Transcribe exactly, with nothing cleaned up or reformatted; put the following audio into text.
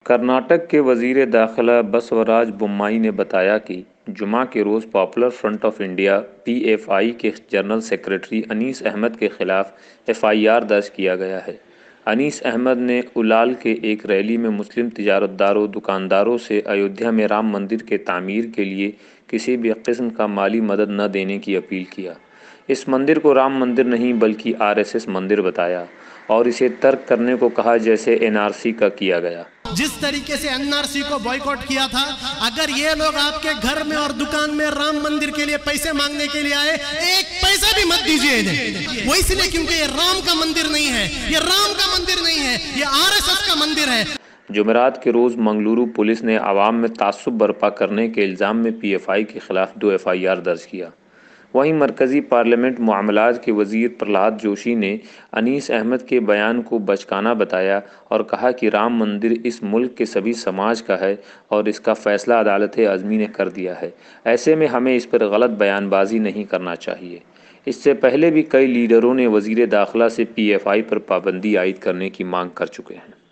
कर्नाटक के वजीर दाखिला बसवराज बोम्माई ने बताया कि जुमा के रोज़ popular front of India P F I के जनरल सेक्रेटरी अनीस अहमद के खिलाफ एफ आई आर दर्ज किया गया है। अनीस अहमद ने उलाल के एक रैली में मुस्लिम तिजारतदारों दुकानदारों से अयोध्या में राम मंदिर के तामीर के लिए किसी भी किस्म का माली मदद न देने की अपील किया। इस मंदिर को राम मंदिर नहीं बल्कि आर एस एस मंदिर बताया और इसे तर्क करने को कहा जैसे एन आर सी का किया गया। जिस तरीके से एन आर सी को बॉयकॉट किया था, अगर ये लोग आपके घर में और दुकान में राम मंदिर के लिए पैसे मांगने के लिए आए, एक पैसा भी मत दीजिए इन्हें। वो इसलिए क्योंकि ये राम का मंदिर नहीं है, ये राम का मंदिर नहीं है, ये आर एस एस का मंदिर है। जुमेरात के रोज़ मंगलुरु पुलिस ने आवाम में तासुब बर्पा करने के इल्ज़ाम में पी एफ आई के खिलाफ दो एफ आई आर दर्ज किया। वहीं मरकज़ी पार्लियामेंट मामलात के वज़ीर प्रहलाद जोशी ने अनीस अहमद के बयान को बचकाना बताया और कहा कि राम मंदिर इस मुल्क के सभी समाज का है और इसका फ़ैसला अदालत आज़मी ने कर दिया है। ऐसे में हमें इस पर गलत बयानबाजी नहीं करना चाहिए। इससे पहले भी कई लीडरों ने वज़ीर दाखिला से पी एफ आई पर पाबंदी आयद करने की मांग कर चुके हैं।